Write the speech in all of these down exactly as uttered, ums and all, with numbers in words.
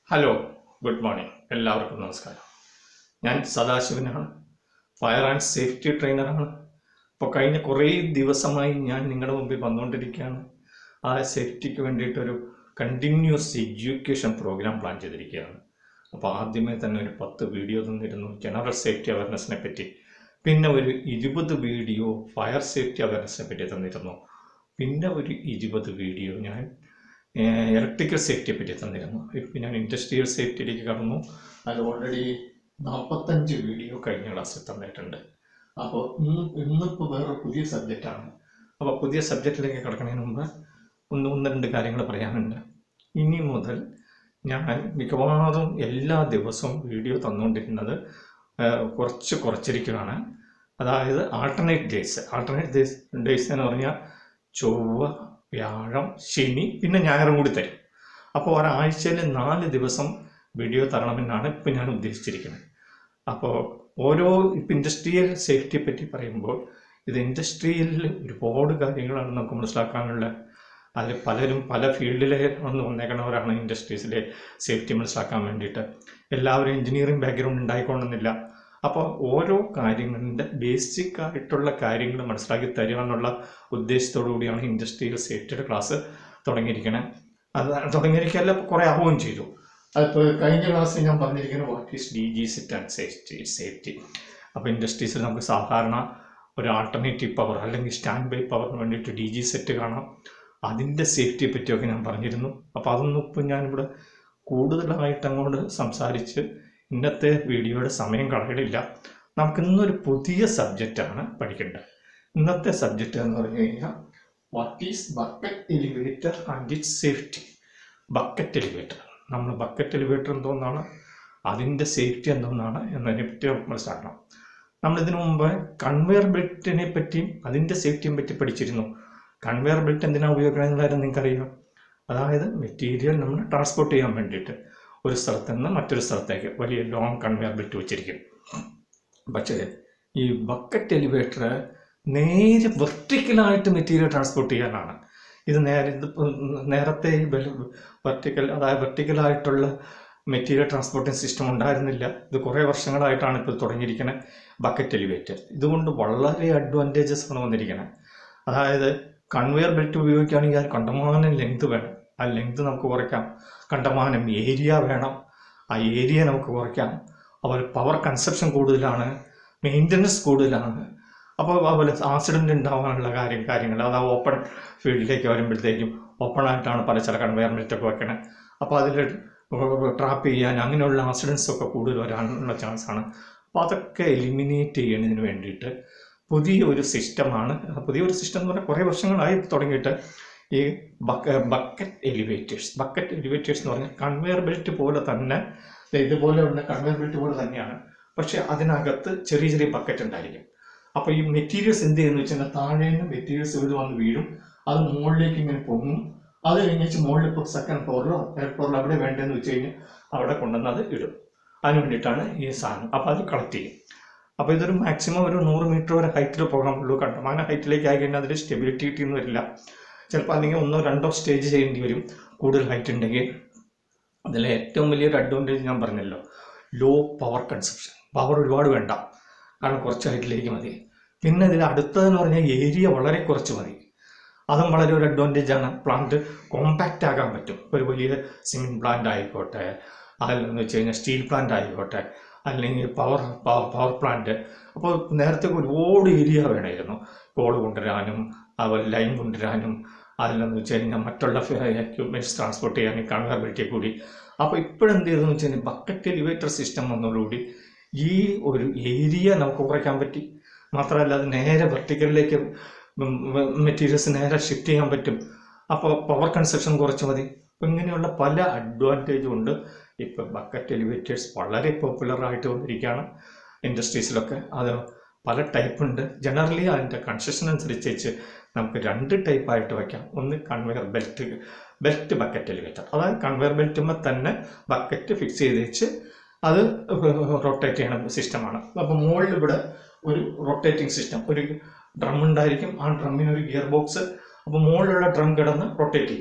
Hello, good morning. എല്ലാവർക്കും നമസ്കാരം. ഞാൻ സദാശിവനാണ്, ഫയർ ആൻഡ് സേഫ്റ്റി ട്രെയിനറാണ്. ഇപ്പോൾ കഴിഞ്ഞ കുറേ ദിവസമായി ഞാൻ നിങ്ങളുടെ മുമ്പിൽ വന്നുകൊണ്ടിരിക്കുകയാണ്. ആ സേഫ്റ്റിക്ക് വേണ്ടിയിട്ടൊരു കണ്ടിന്യൂസ് എഡ്യൂക്കേഷൻ പ്രോഗ്രാം പ്ലാൻ ചെയ്തിരിക്കുകയാണ്. അപ്പോൾ ആദ്യമേ തന്നെ ഒരു പത്ത് വീഡിയോ തന്നിരുന്നു ജനറൽ സേഫ്റ്റി അവയർനെസ്സിനെ പറ്റി. പിന്നെ ഒരു ഇരുപത് വീഡിയോ ഫയർ സേഫ്റ്റി അവയർനെസ്സിനെ പറ്റി തന്നിരുന്നു. പിന്നെ ഒരു ഇരുപത് വീഡിയോ ഞാൻ ഇലക്ട്രിക്കൽ സേഫ്റ്റിയെ പറ്റി തന്നിരുന്നു. ഇപ്പം ഞാൻ ഇൻഡസ്ട്രിയൽ സേഫ്റ്റിയിലേക്ക് കടന്നു. അത് ഓൾറെഡി നാൽപ്പത്തഞ്ച് വീഡിയോ കഴിഞ്ഞ ക്ലാസ്സിൽ തന്നിട്ടുണ്ട്. അപ്പോൾ ഇന്ന് ഇന്നിപ്പോൾ വേറെ പുതിയ സബ്ജക്റ്റാണ്. അപ്പോൾ പുതിയ സബ്ജക്റ്റിലേക്ക് കിടക്കുന്നതിന് മുമ്പ് ഒന്ന് ഒന്ന് രണ്ട് കാര്യങ്ങൾ പറയാനുണ്ട്. ഇനി മുതൽ ഞാൻ മിക്കവാറും എല്ലാ ദിവസവും വീഡിയോ തന്നുകൊണ്ടിരുന്നത് കുറച്ച് കുറച്ചിരിക്കുകയാണ്. അതായത് alternate days alternate days days എന്ന് പറഞ്ഞാൽ ചൊവ്വ, വ്യാഴം, ശനി, പിന്നെ ഞായറും കൂടി തരും. അപ്പോൾ ഒരാഴ്ചയിൽ നാല് ദിവസം വീഡിയോ തരണമെന്നാണ് ഇപ്പം ഞാൻ ഉദ്ദേശിച്ചിരിക്കുന്നത്. അപ്പോൾ ഓരോ ഇപ്പം ഇൻഡസ്ട്രിയൽ സേഫ്റ്റിയെ പറ്റി പറയുമ്പോൾ ഇത് ഇൻഡസ്ട്രിയിൽ ഒരുപാട് കാര്യങ്ങളാണ് നമുക്ക് മനസ്സിലാക്കാനുള്ള. അതിൽ പലരും പല ഫീൽഡിലെ വന്ന് വന്നേക്കണവരാണ് ഇൻഡസ്ട്രീസിലെ സേഫ്റ്റി മനസ്സിലാക്കാൻ വേണ്ടിയിട്ട്. എല്ലാവരും എൻജിനീയറിംഗ് ബാക്ക്ഗ്രൗണ്ട് ഉണ്ടായിക്കൊള്ളുന്നില്ല. അപ്പോൾ ഓരോ കാര്യങ്ങളുടെ ബേസിക് ആയിട്ടുള്ള കാര്യങ്ങൾ മനസ്സിലാക്കി തരിക എന്നുള്ള ഉദ്ദേശത്തോടു കൂടിയാണ് ഇൻഡസ്ട്രിയൽ സേഫ്റ്റിയുടെ ക്ലാസ് തുടങ്ങിയിരിക്കുന്നത്. അത് തുടങ്ങിയിരിക്കല്ല, കുറേ ആവുകയും ചെയ്തു. അതിപ്പോൾ കഴിഞ്ഞ ക്ലാസ്സിൽ ഞാൻ പറഞ്ഞിരിക്കുന്നത് what is D G set and safety safety അപ്പോൾ ഇൻഡസ്ട്രീസിൽ നമുക്ക് സാധാരണ ഒരു ആൾട്ടർനേറ്റീവ് പവർ അല്ലെങ്കിൽ സ്റ്റാൻഡ് ബൈ പവറിന് വേണ്ടിയിട്ട് ഡി ജി സെറ്റ് കാണാം. അതിൻ്റെ സേഫ്റ്റിയെ പറ്റിയൊക്കെ ഞാൻ പറഞ്ഞിരുന്നു. അപ്പോൾ അതൊന്നും ഇപ്പം ഞാനിവിടെ കൂടുതലായിട്ട് അങ്ങോട്ട് സംസാരിച്ച് ഇന്നത്തെ വീഡിയോയുടെ സമയം കളയലില്ല. നമുക്ക് ഇന്നൊരു പുതിയ സബ്ജക്റ്റാണ് പഠിക്കേണ്ടത്. ഇന്നത്തെ സബ്ജക്റ്റ് എന്ന് പറഞ്ഞു കഴിഞ്ഞാൽ what is bucket elevator and it's safety. Bucket elevator, നമ്മൾ ബക്കറ്റ് എലിവേറ്റർ എന്തോന്നാണ്, അതിൻ്റെ സേഫ്റ്റി എന്തോന്നാണ് എന്നതിനെ പറ്റി മനസ്സിലാക്കണം. നമ്മളിതിനു മുമ്പ് കൺവെയർ ബെൽറ്റിനെ പറ്റിയും അതിൻ്റെ സേഫ്റ്റിയെ പറ്റി പഠിച്ചിരുന്നു. കൺവെയർ ബെൽറ്റ് എന്തിനാണ് ഉപയോഗിക്കണമെന്ന കാര്യം നിങ്ങൾക്കറിയാം. അതായത് മെറ്റീരിയൽ നമ്മൾ ട്രാൻസ്പോർട്ട് ചെയ്യാൻ വേണ്ടിയിട്ട് ഒരു സ്ഥലത്ത് നിന്ന് മറ്റൊരു സ്ഥലത്തേക്ക് വലിയ ലോങ് കൺവെയർ ബെൽറ്റ് വെച്ചിരിക്കും. പക്ഷേ ഈ ബക്കറ്റ് എലിവേറ്റർ നേരെ വെർട്ടിക്കലായിട്ട് മെറ്റീരിയൽ ട്രാൻസ്പോർട്ട് ചെയ്യാനാണ്. ഇത് നേരെ ഇത് നേരത്തെ ഈ വെർട്ടിക്കൽ അതായത് വെർട്ടിക്കലായിട്ടുള്ള മെറ്റീരിയൽ ട്രാൻസ്പോർട്ടിങ് സിസ്റ്റം ഉണ്ടായിരുന്നില്ല. ഇത് കുറേ വർഷങ്ങളായിട്ടാണ് ഇപ്പോൾ തുടങ്ങിയിരിക്കുന്നത് ബക്കറ്റ് എലിവേറ്റർ. ഇതുകൊണ്ട് വളരെ അഡ്വാൻറ്റേജസ് ആണ് വന്നിരിക്കുന്നത്. അതായത് കൺവെയർ ബെൽറ്റ് ഉപയോഗിക്കുകയാണെങ്കിൽ അത് കണ്ടമാനം ലെങ്ത് വേണം. ആ ലെങ്ത് നമുക്ക് കുറയ്ക്കാം. കണ്ടമാനം ഏരിയ വേണം, ആ ഏരിയ നമുക്ക് കുറയ്ക്കാം. അതുപോലെ പവർ കൺസപ്ഷൻ കൂടുതലാണ്, മെയിൻ്റനൻസ് കൂടുതലാണ്. അപ്പോൾ അതുപോലെ ആക്സിഡൻറ്റ് ഉണ്ടാകാനുള്ള കാര്യം കാര്യങ്ങൾ അത് ആ ഓപ്പൺ ഫീൽഡിലേക്ക് വരുമ്പോഴത്തേക്കും ഓപ്പണായിട്ടാണ് പല ചില കൺവെയർ ബെൽറ്റൊക്കെ വെക്കണത്. അപ്പോൾ അതിൽ ട്രാപ്പ് ചെയ്യാൻ അങ്ങനെയുള്ള ആക്സിഡൻസ് ഒക്കെ കൂടുതൽ വരാനുള്ള ചാൻസാണ്. അപ്പോൾ അതൊക്കെ എലിമിനേറ്റ് ചെയ്യുന്നതിന് വേണ്ടിയിട്ട് പുതിയൊരു സിസ്റ്റമാണ്. പുതിയൊരു സിസ്റ്റം എന്ന് പറഞ്ഞാൽ കുറേ വർഷങ്ങളായി തുടങ്ങിയിട്ട് ഈ ബക്ക ബക്കറ്റ് എലിവേറ്റേഴ്സ് ബക്കറ്റ് എലിവേറ്റേഴ്സ് എന്ന് പറഞ്ഞാൽ കൺവെയർ ബെൽറ്റ് പോലെ തന്നെ, ഇതുപോലെ ഉള്ള കൺവെയർ ബെൽറ്റ് പോലെ തന്നെയാണ്. പക്ഷേ അതിനകത്ത് ചെറിയ ചെറിയ ബക്കറ്റ് ഉണ്ടായിരിക്കും. അപ്പോൾ ഈ മെറ്റീരിയൽസ് എന്ത് ചെയ്യുന്നു വെച്ചാൽ താഴെ നിന്ന് മെറ്റീരിയൽസ് ഇവിടെ വന്ന് വീഴും, അത് മുകളിലേക്ക് ഇങ്ങനെ പൊങ്ങും. അത് കഴിഞ്ഞ് മുകളിൽ ഇപ്പോൾ സെക്കൻഡ് ഫ്ലോറിലോ തേർഡ് ഫ്ലോറിലോ അവിടെ വേണ്ടതെന്ന് വെച്ച് കഴിഞ്ഞാൽ അവിടെ കൊണ്ടുവന്ന് അത് ഇടും. അതിന് വേണ്ടിയിട്ടാണ് ഈ സാധനം. അപ്പോൾ അത് കളക്ട് ചെയ്യും. അപ്പോൾ ഇതൊരു മാക്സിമം ഒരു നൂറ് മീറ്റർ വരെ ഹൈറ്റിൽ പോകാൻ പറ്റുള്ളൂ. കണ്ടമാനം ഹൈറ്റിലേക്ക് ആയി കഴിഞ്ഞാൽ അതിൽ സ്റ്റെബിലിറ്റി കിട്ടിയെന്ന് വരില്ല. ചിലപ്പോൾ അല്ലെങ്കിൽ ഒന്നോ രണ്ടോ സ്റ്റേജ് ചെയ്യേണ്ടി വരും കൂടുതൽ ഹൈറ്റ് ഉണ്ടെങ്കിൽ. അതിലെ ഏറ്റവും വലിയൊരു അഡ്വാൻറ്റേജ് ഞാൻ പറഞ്ഞല്ലോ, ലോ പവർ കൺസപ്ഷൻ. പവർ ഒരുപാട് വേണ്ട, കാരണം കുറച്ച് ഹൈറ്റിലേക്ക് മതി. പിന്നെ ഇതിൽ അടുത്തതെന്ന് പറഞ്ഞാൽ ഏരിയ വളരെ കുറച്ച് മതി. അതും വളരെ ഒരു അഡ്വാൻറ്റേജാണ്. പ്ലാന്റ് കോമ്പാക്റ്റ് ആകാൻ പറ്റും. ഒരു വലിയ സിമെൻറ്റ് പ്ലാന്റ് ആയിക്കോട്ടെ, അതിലെന്ന് വെച്ച് കഴിഞ്ഞാൽ സ്റ്റീൽ പ്ലാന്റ് ആയിക്കോട്ടെ, അല്ലെങ്കിൽ പവർ പവർ പ്ലാന്റ്. അപ്പോൾ നേരത്തെ ഒരുപാട് ഏരിയ വേണമായിരുന്നു കോൾ കൊണ്ടുവരാനും അതുപോലെ ലൈൻ കൊണ്ടുവരാനും, അതിലെന്ന് വെച്ച് കഴിഞ്ഞാൽ മറ്റുള്ള എക്യുപ്മെൻറ്റ്സ് ട്രാൻസ്പോർട്ട് ചെയ്യാനും കൺവെയർ ബെൽറ്റിൽ കൂടി. അപ്പോൾ ഇപ്പോഴെന്ത് ചെയ്തെന്ന് വെച്ച് കഴിഞ്ഞാൽ ബക്കറ്റ് എലിവേറ്റർ സിസ്റ്റം വന്നതോടുകൂടി ഈ ഒരു ഏരിയ നമുക്ക് കുറയ്ക്കാൻ പറ്റി. മാത്രമല്ല അത് നേരെ വെർട്ടിക്കലിലേക്ക് മെറ്റീരിയൽസ് നേരെ ഷിഫ്റ്റ് ചെയ്യാൻ പറ്റും. അപ്പോൾ പവർ കൺസപ്ഷൻ കുറച്ച് മതി. അപ്പോൾ ഇങ്ങനെയുള്ള പല അഡ്വാൻറ്റേജും ഉണ്ട്. ഇപ്പോൾ ബക്കറ്റ് എലിവേറ്റേഴ്സ് വളരെ പോപ്പുലറായിട്ട് വന്നിരിക്കുകയാണ് ഇൻഡസ്ട്രീസിലൊക്കെ. അത് പല ടൈപ്പ് ഉണ്ട്. ജനറലി അതിൻ്റെ കൺസ്ട്രക്ഷൻ അനുസരിച്ച് നമുക്ക് രണ്ട് ടൈപ്പായിട്ട് വയ്ക്കാം. ഒന്ന് conveyor belt belt bucket elevator, അതായത് കൺവെയർ ബെൽറ്റുമ്പോൾ തന്നെ ബക്കറ്റ് ഫിക്സ് ചെയ്ത് വെച്ച് അത് റൊട്ടേറ്റ് ചെയ്യണ സിസ്റ്റമാണ്. അപ്പോൾ മുകളിൽ ഇവിടെ ഒരു റൊട്ടേറ്റിംഗ് സിസ്റ്റം, ഒരു ഡ്രം ഉണ്ടായിരിക്കും. ആ ഡ്രമ്മിന് ഒരു ഗിയർ ബോക്സ്. അപ്പോൾ മുകളിലുള്ള ഡ്രം കിടന്ന് റൊട്ടേറ്റ് ചെയ്യും.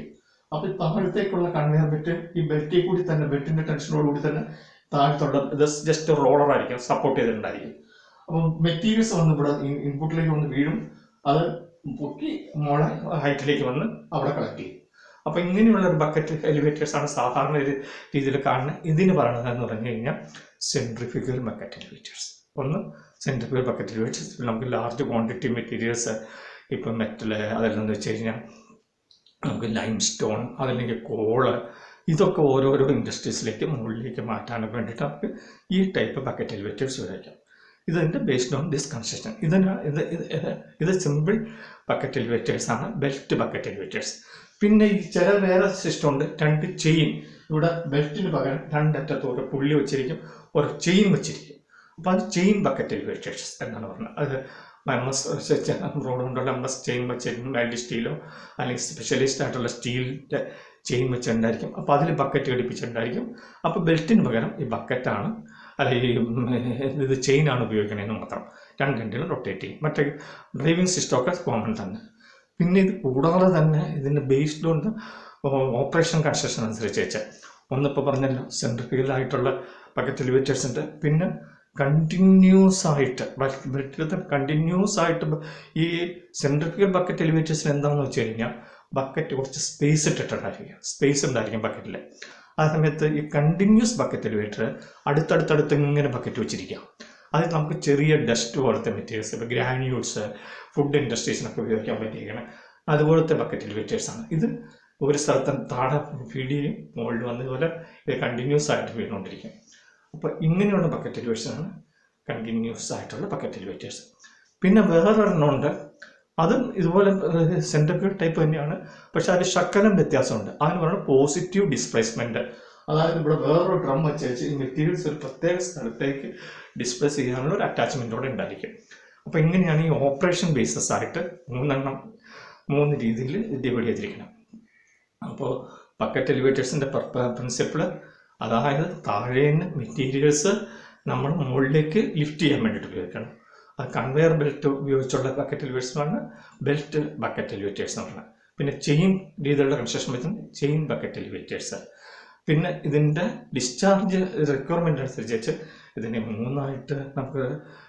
അപ്പോൾ താഴത്തേക്കുള്ള കൺവെയർ ബെൽറ്റ് ഈ ബെൽറ്റിൽ കൂടി തന്നെ ബെൽറ്റിന്റെ ടെൻഷനോടുകൂടി തന്നെ താഴത്തുള്ള ഇത് ജസ്റ്റ് റോളർ ആയിരിക്കും, സപ്പോർട്ട് ചെയ്തിട്ടുണ്ടായിരിക്കും. അപ്പം മെറ്റീരിയൽസ് വന്ന് ഇവിടെ ഇൻപുട്ടിലേക്ക് വന്ന് വീഴും, അത് പൊക്കി മോളെ ഹൈറ്റിലേക്ക് വന്ന് അവിടെ കളക്ട് ചെയ്യും. അപ്പോൾ ഇങ്ങനെയുള്ള ഒരു ബക്കറ്റ് എലിവേറ്റേഴ്സ് ആണ് സാധാരണ ഒരു രീതിയിൽ കാണുന്നത്. ഇതിന് പറയുന്നത് എന്ന് പറഞ്ഞു കഴിഞ്ഞാൽ സെൻട്രിഫ്യൂഗൽ ബക്കറ്റ് എലിവേറ്റേഴ്സ്. ഒന്ന് സെൻട്രിഫ്യൂഗൽ ബക്കറ്റ് എലിവേറ്റേഴ്സ്. നമുക്ക് ലാർജ് ക്വാണ്ടിറ്റി മെറ്റീരിയൽസ്, ഇപ്പം മെറ്റല്, അതെല്ലാം വെച്ച് കഴിഞ്ഞാൽ നമുക്ക് ലൈം സ്റ്റോൺ, അതല്ലെങ്കിൽ കോള്, ഇതൊക്കെ ഓരോരോ ഇൻഡസ്ട്രീസിലേക്ക് മുകളിലേക്ക് മാറ്റാനൊക്കെ വേണ്ടിയിട്ട് നമുക്ക് ഈ ടൈപ്പ് ബക്കറ്റ് എലിവേറ്റേഴ്സ് ഉപയോഗിക്കാം. ഇതിൻ്റെ ബേസ്ഡ് ഓൺ ദിസ് കൺസ്ട്രക്ഷൻ. ഇതിന് ഇത് ഇത് സിമ്പിൾ ബക്കറ്റ് എലിവേറ്റേഴ്സ് ആണ്, ബെൽറ്റ് ബക്കറ്റ് എലിവേറ്റേഴ്സ്. പിന്നെ ഈ ചില വേറെ സിസ്റ്റം ഉണ്ട്, രണ്ട് ചെയിൻ. ഇവിടെ ബെൽറ്റിന് പകരം രണ്ടറ്റത്ത് ഒരു പുള്ളി വെച്ചിരിക്കും, ഒരു ചെയിൻ വെച്ചിരിക്കും. അപ്പോൾ അത് ചെയിൻ ബക്കറ്റ് എലിവേറ്റേഴ്സ് എന്നാണ് പറഞ്ഞത്. അത് എം എസ് റോഡ് കൊണ്ടുള്ള എം എസ് ചെയിൻ വെച്ചിരിക്കും, വെൽഡ് സ്റ്റീലോ അല്ലെങ്കിൽ സ്പെഷ്യലിസ്റ്റ് ആയിട്ടുള്ള സ്റ്റീലിൻ്റെ ചെയിൻ വെച്ചിട്ടുണ്ടായിരിക്കും. അപ്പോൾ അതിൽ ബക്കറ്റ് ഘടിപ്പിച്ചിട്ടുണ്ടായിരിക്കും. അപ്പോൾ ബെൽറ്റിന് പകരം ഈ ബക്കറ്റാണ്, അല്ലെങ്കിൽ ഇത് ചെയിനാണ് ഉപയോഗിക്കണതെന്ന് മാത്രം. രണ്ടെങ്കിലും റൊട്ടേറ്റ് ചെയ്യും. മറ്റേ ഡ്രൈവിംഗ് സിസ്റ്റമൊക്കെ കോമൺ തന്നെ. പിന്നെ ഇത് കൂടാതെ തന്നെ ഇതിൻ്റെ ബേസ്ഡ് ഓൺ ഓപ്പറേഷൻ കൺസ്ട്രക്ഷൻ അനുസരിച്ച് വെച്ചാൽ ഒന്നിപ്പോൾ പറഞ്ഞല്ലോ സെൻട്രിഫ്യൂഗൽ ആയിട്ടുള്ള ബക്കറ്റ് എലിവേറ്റേഴ്സ് ഉണ്ട്. പിന്നെ കണ്ടിന്യൂസ് ആയിട്ട് ബെൽറ്റിൽ കണ്ടിന്യൂസ് ആയിട്ട് ഈ സെൻട്രിഫ്യൂഗൽ ബക്കറ്റ് എലിവേറ്റേഴ്സിൽ എന്താണെന്ന് വെച്ച് കഴിഞ്ഞാൽ ബക്കറ്റ് കുറച്ച് സ്പേസ് ഇട്ടിട്ടുണ്ടായിരിക്കും, സ്പേസ് ഉണ്ടായിരിക്കും ബക്കറ്റിൽ. ആ സമയത്ത് ഈ കണ്ടിന്യൂസ് ബക്കറ്റ് എലിവേറ്റർ അടുത്തടുത്തടുത്ത് ഇങ്ങനെ ബക്കറ്റ് വെച്ചിരിക്കാം. അത് നമുക്ക് ചെറിയ ഡസ്റ്റ് പോലത്തെ മെറ്റീരിയൽസ്, ഇപ്പോൾ ഗ്രാന്യൂൾസ്, ഫുഡ് ഇൻഡസ്ട്രീസിനൊക്കെ ഉപയോഗിക്കാൻ പറ്റിയിരിക്കണം അതുപോലത്തെ ബക്കറ്റ് എലിവേറ്റേഴ്സാണ്. ഇത് ഒരു സ്ഥലത്ത് താഴെ ഫീഡ് ചെയ്യും, മുകളിൽ വന്ന് ഇതുപോലെ ഇത് കണ്ടിന്യൂസ് ആയിട്ട് വീണുകൊണ്ടിരിക്കും. അപ്പോൾ ഇങ്ങനെയുള്ള ബക്കറ്റ് എലിവേറ്റേഴ്സാണ് കണ്ടിന്യൂസ് ആയിട്ടുള്ള ബക്കറ്റ് എലിവേറ്റേഴ്സ്. പിന്നെ വേറൊരെണ്ണമുണ്ട്, അതും ഇതുപോലെ സെൻട്രിഫ്യൂഗൽ ടൈപ്പ് തന്നെയാണ്, പക്ഷെ അതിൽ ശകലം വ്യത്യാസമുണ്ട്. അതിന് പറയുന്നത് പോസിറ്റീവ് ഡിസ്പ്ലേസ്മെൻറ്റ്. അതായത് ഇവിടെ വേറൊരു ഡ്രം വെച്ച് വെച്ച് ഈ മെറ്റീരിയൽസ് ഒരു പ്രത്യേക സ്ഥലത്തേക്ക് ഡിസ്പ്ലേസ് ചെയ്യാനുള്ള ഒരു അറ്റാച്ച്മെൻറ്റോടെ ഉണ്ടായിരിക്കും. അപ്പോൾ ഇങ്ങനെയാണ് ഈ ഓപ്പറേഷൻ ബേസസ് ആയിട്ട് മൂന്നെണ്ണം മൂന്ന് രീതിയിൽ ഡിവൈഡ് ചെയ്തിരിക്കണം. അപ്പോൾ ബക്കറ്റ് എലിവേറ്റേഴ്സിൻ്റെ പ്രിൻസിപ്പിൾ, അതായത് താഴേന്ന് മെറ്റീരിയൽസ് നമ്മൾ മുകളിലേക്ക് ലിഫ്റ്റ് ചെയ്യാൻ വേണ്ടിയിട്ട് ഉപയോഗിക്കണം. അത് കൺവെയർ ബെൽറ്റ് ഉപയോഗിച്ചുള്ള ബക്കറ്റ് എലിവേറ്റേഴ്സാണ് ബെൽറ്റ് ബക്കറ്റ് എലിവേറ്റേഴ്സ് എന്ന് പറഞ്ഞാൽ. പിന്നെ ചെയിൻ രീതിയിലുള്ള കൺസ്ട്രക്ഷൻ വെച്ചാൽ ചെയിൻ ബക്കറ്റ് എലിവേറ്റേഴ്സ്. പിന്നെ ഇതിൻ്റെ ഡിസ്ചാർജ് റിക്വയർമെൻ്റ് അനുസരിച്ച് ഇതിനെ മൂന്നായിട്ട് നമുക്ക്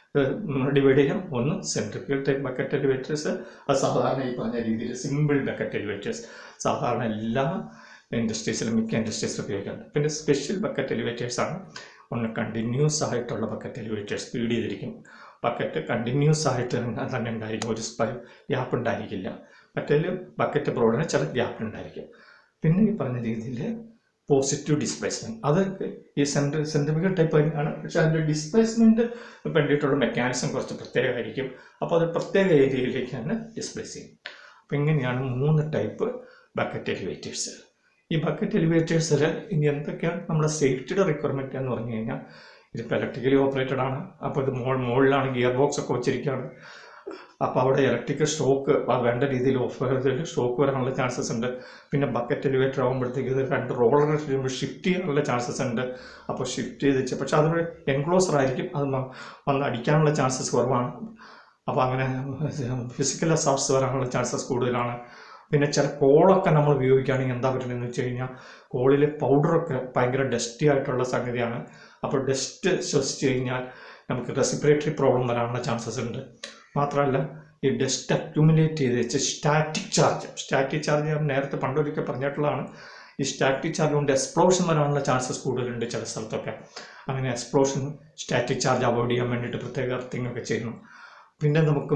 ഡിവൈഡ് ചെയ്യാം. ഒന്ന് സെൻട്രിഫ്യൂഗൽ ടൈപ്പ് ബക്കറ്റ് എലിവേറ്റേഴ്സ്, അത് സാധാരണ ഈ പറഞ്ഞ രീതിയിൽ സിമ്പിൾ ബക്കറ്റ് എലിവേറ്റേഴ്സ് സാധാരണ എല്ലാ ഇൻഡസ്ട്രീസിലും മിക്ക ഇൻഡസ്ട്രീസിലും ഉപയോഗിക്കുന്നുണ്ട്. പിന്നെ സ്പെഷ്യൽ ബക്കറ്റ് എലിവേറ്റേഴ്സാണ്. ഒന്ന് കണ്ടിന്യൂസ് ആയിട്ടുള്ള ബക്കറ്റ് എലിവേറ്റേഴ്സ് ഫീഡ് ചെയ്തിരിക്കും. ബക്കറ്റ് കണ്ടിന്യൂസ് ആയിട്ട് തന്നെ ഉണ്ടായിരിക്കും, ഒരു സ്പൈ ഗ്യാപ്പ് ഉണ്ടായിരിക്കില്ല. മറ്റേതിൽ ബക്കറ്റ് ബ്രോഡിന് ചില ഗ്യാപ്പ് ഉണ്ടായിരിക്കും. പിന്നെ ഈ പറഞ്ഞ രീതിയിൽ പോസിറ്റീവ് ഡിസ്പ്ലേസ്മെൻറ്റ്, അത് ഈ സെൻട്രി സെൻട്രിഫ്യൂഗൽ ടൈപ്പ് തന്നെയാണ്, പക്ഷേ അതിൻ്റെ ഡിസ്പ്ലേസ്മെൻറ്റ് വേണ്ടിയിട്ടുള്ള മെക്കാനിസം കുറച്ച് പ്രത്യേകമായിരിക്കും. അപ്പോൾ അത് പ്രത്യേക ഏരിയയിലേക്ക് തന്നെ ഡിസ്പ്ലേസ് ചെയ്യും. അപ്പോൾ ഇങ്ങനെയാണ് മൂന്ന് ടൈപ്പ് ബക്കറ്റ് എലിവേറ്റേഴ്സ്. ഈ ബക്കറ്റ് എലിവേറ്റേഴ്സിൽ ഇനി എന്തൊക്കെയാണ് നമ്മുടെ സേഫ്റ്റിയുടെ റിക്വയർമെൻറ്റ് എന്ന് പറഞ്ഞു കഴിഞ്ഞാൽ, ഇതിപ്പോൾ ഇലക്ട്രിക്കലി ഓപ്പറേറ്റഡ് ആണ്. അപ്പോൾ ഇത് മോൾ മുകളിലാണ് ഗിയർ ബോക്സ് ഒക്കെ വെച്ചിരിക്കുകയാണ്. അപ്പോൾ അവിടെ ഇലക്ട്രിക്കൽ ഷോക്ക് വേണ്ട രീതിയിൽ ഓഫ് ഷോക്ക് വരാനുള്ള ചാൻസസ് ഉണ്ട്. പിന്നെ ബക്കറ്റ് എലിവേറ്റർ ആകുമ്പോഴത്തേക്ക് ഇത് രണ്ട് റോളർ ഷിഫ്റ്റ് ചെയ്യാനുള്ള ചാൻസസ് ഉണ്ട്. അപ്പോൾ ഷിഫ്റ്റ് ചെയ്ത് വെച്ചാൽ പക്ഷെ അതൊരു എൻക്ലോസർ ആയിരിക്കും, അത് വന്ന് അടിക്കാനുള്ള ചാൻസസ് കുറവാണ്. അപ്പോൾ അങ്ങനെ ഫിസിക്കൽ അസാർട്സ് വരാനുള്ള ചാൻസസ് കൂടുതലാണ്. പിന്നെ ചില കോളൊക്കെ നമ്മൾ ഉപയോഗിക്കുകയാണെങ്കിൽ എന്താ പറ്റുന്നതെന്ന് വെച്ച് കഴിഞ്ഞാൽ, കോളിൽ പൗഡറൊക്കെ ഭയങ്കര ഡസ്റ്റി ആയിട്ടുള്ള സംഗതിയാണ്. അപ്പോൾ ഡസ്റ്റ് ശ്വസിച്ച് കഴിഞ്ഞാൽ നമുക്ക് റെസ്പിറേറ്ററി പ്രോബ്ലം വരാനുള്ള ചാൻസസ് ഉണ്ട്. മാത്രമല്ല ഈ ഡസ്റ്റ് അക്യുമുലേറ്റ് ചെയ്ത് വെച്ച് സ്റ്റാറ്റിക് ചാർജ് സ്റ്റാറ്റിക് ചാർജ് ഞാൻ നേരത്തെ പണ്ടൊരിക്കൽ പറഞ്ഞിട്ടുള്ളതാണ്. ഈ സ്റ്റാറ്റിക് ചാർജ് കൊണ്ട് എക്സ്പ്ലോഷൻ വരാനുള്ള ചാൻസസ് കൂടുതലുണ്ട് ചില സ്ഥലത്തൊക്കെ. അങ്ങനെ എക്സ്പ്ലോഷൻ സ്റ്റാറ്റിക് ചാർജ് അവോയ്ഡ് ചെയ്യാൻ വേണ്ടിയിട്ട് പ്രത്യേക എർത്തിങ് ഒക്കെ ചെയ്യണം. പിന്നെ നമുക്ക്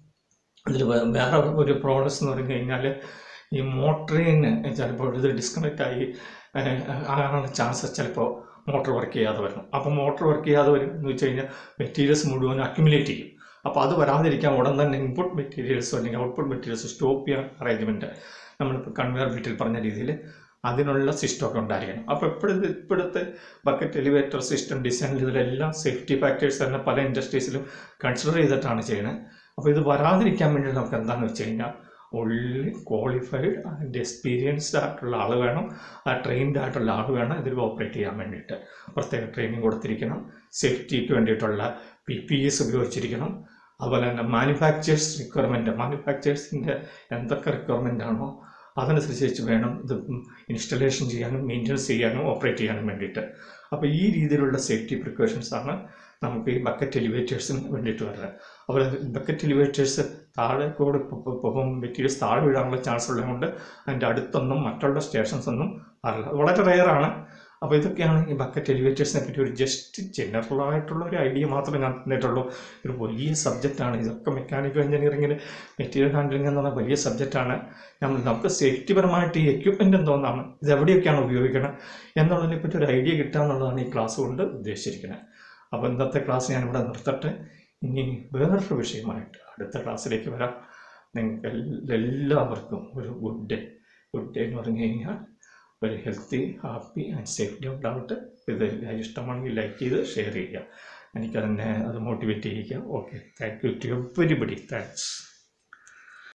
ഇതിൽ വേറെ ഒരു പ്രോബ്ലംസ് എന്ന് പറഞ്ഞു കഴിഞ്ഞാൽ, ഈ മോട്ടറിന് ചിലപ്പോൾ ഇത് ഡിസ്കണക്റ്റ് ആയി ആകാനുള്ള ചാൻസസ് ചിലപ്പോൾ മോട്ടർ വർക്ക് ചെയ്യാതെ വരണം. അപ്പോൾ മോട്ടർ വർക്ക് ചെയ്യാതെ വരും എന്ന് വെച്ച് കഴിഞ്ഞാൽ മെറ്റീരിയൽസ് മുഴുവൻ അക്യുമുലേറ്റ് ചെയ്യും. അപ്പോൾ അത് വരാതിരിക്കാൻ ഉടൻ തന്നെ ഇൻപുട്ട് മെറ്റീരിയൽസോ അല്ലെങ്കിൽ ഔട്ട്പുട്ട് മെറ്റീരിയൽസ് സ്റ്റോപ്പ് ചെയ്യാൻ അറേഞ്ച്മെൻറ്റ് നമ്മളിപ്പോൾ കൺവെയർ ബെൽറ്റിൽ പറഞ്ഞ രീതിയിൽ അതിനുള്ള സിസ്റ്റമൊക്കെ ഉണ്ടായിരിക്കണം. അപ്പോൾ ഇപ്പോഴത്തെ ഇപ്പോഴത്തെ ബക്കറ്റ് എലിവേറ്റർ സിസ്റ്റം ഡിസൈനിൽ ഇതിലെല്ലാം സേഫ്റ്റി ഫാക്ടേഴ്സ് തന്നെ പല ഇൻഡസ്ട്രീസിലും കൺസിഡർ ചെയ്തിട്ടാണ് ചെയ്യുന്നത്. അപ്പോൾ ഇത് വരാതിരിക്കാൻ വേണ്ടി നമുക്ക് എന്താണെന്ന് വെച്ച് കഴിഞ്ഞാൽ, ഓൺലി ക്വാളിഫൈഡ് ആൻഡ് എക്സ്പീരിയൻസ്ഡ് ആയിട്ടുള്ള ആൾ വേണം, ആ ട്രെയിൻഡ് ആയിട്ടുള്ള ആൾ വേണം ഇതിൽ ഓപ്പറേറ്റ് ചെയ്യാൻ വേണ്ടിയിട്ട്. പ്രത്യേക ട്രെയിനിങ് കൊടുത്തിരിക്കണം. സേഫ്റ്റിക്ക് വേണ്ടിയിട്ടുള്ള പി പി എസ് ഉപയോഗിച്ചിരിക്കണം. അതുപോലെ തന്നെ മാനുഫാക്ചേഴ്സ് റിക്വയർമെൻറ്റ് മാനുഫാക്ചേഴ്സിൻ്റെ എന്തൊക്കെ റിക്വയർമെൻ്റ് ആണോ അതനുസരിച്ച് വേണം ഇത് ഇൻസ്റ്റലേഷൻ ചെയ്യാനും മെയിൻ്റനൻസ് ചെയ്യാനും ഓപ്പറേറ്റ് ചെയ്യാനും വേണ്ടിയിട്ട്. അപ്പോൾ ഈ രീതിയിലുള്ള സേഫ്റ്റി പ്രിക്കോഷൻസാണ് നമുക്ക് ഈ ബക്കറ്റ് എലിവേറ്റേഴ്സിന് വേണ്ടിയിട്ട് വരുന്നത്. അപ്പോൾ ബക്കറ്റ് എലിവേറ്റേഴ്സ് താഴെ കൂടെ പോകും മെറ്റീരിയൽസ് താഴെ വീഴാനുള്ള ചാൻസ് ഉള്ളതുകൊണ്ട് അതിൻ്റെ അടുത്തൊന്നും മറ്റുള്ള സ്റ്റേഷൻസ് ഒന്നും അറിയില്ല, അത് വളരെ റെയറാണ്. അപ്പോൾ ഇതൊക്കെയാണ് ഈ ബക്കറ്റ് എലിവേറ്റേഴ്സിനെ പറ്റി ഒരു ജസ്റ്റ് ജനറലായിട്ടുള്ള ഒരു ഐഡിയ മാത്രമേ ഞാൻ തന്നിട്ടുള്ളൂ. ഒരു വലിയ സബ്ജക്റ്റാണ് ഇതൊക്കെ. മെക്കാനിക്കൽ എഞ്ചിനീയറിങ്ങിൽ മെറ്റീരിയൽ ഹാൻഡ്ലിംഗ് എന്ന് പറഞ്ഞാൽ വലിയ സബ്ജക്റ്റാണ്. നമ്മൾ നമുക്ക് സേഫ്റ്റിപരമായിട്ട് ഈ എക്യുപ്മെൻ്റ് എന്തോന്നാണ്, ഇത് എവിടെയൊക്കെയാണ് ഉപയോഗിക്കണം എന്നുള്ളതിനെ പറ്റി ഒരു ഐഡിയ കിട്ടുക എന്നുള്ളതാണ് ഈ ക്ലാസ് കൊണ്ട് ഉദ്ദേശിച്ചിരിക്കുന്നത്. അപ്പോൾ ഇന്നത്തെ ക്ലാസ് ഞാനിവിടെ നിർത്തട്ടെ. ഇനി വേറൊരു വിഷയമായിട്ട് അടുത്ത ക്ലാസ്സിലേക്ക് വരാം. നിങ്ങൾക്ക് എല്ലാവർക്കും ഒരു ഗുഡ് ഡേ. ഗുഡ് ഡേ എന്ന് പറഞ്ഞു കഴിഞ്ഞാൽ ഒരു ഹെൽത്തി, ഹാപ്പി ആൻഡ് സേഫ്റ്റി ഉണ്ടാവട്ടെ. ഇത് ഇഷ്ടമാണെങ്കിൽ ലൈക്ക് ചെയ്ത് ഷെയർ ചെയ്യുക. എനിക്കതിനെ അത് മോട്ടിവേറ്റ് ചെയ്യിക്കുക. Okay, thank you to everybody. Thanks.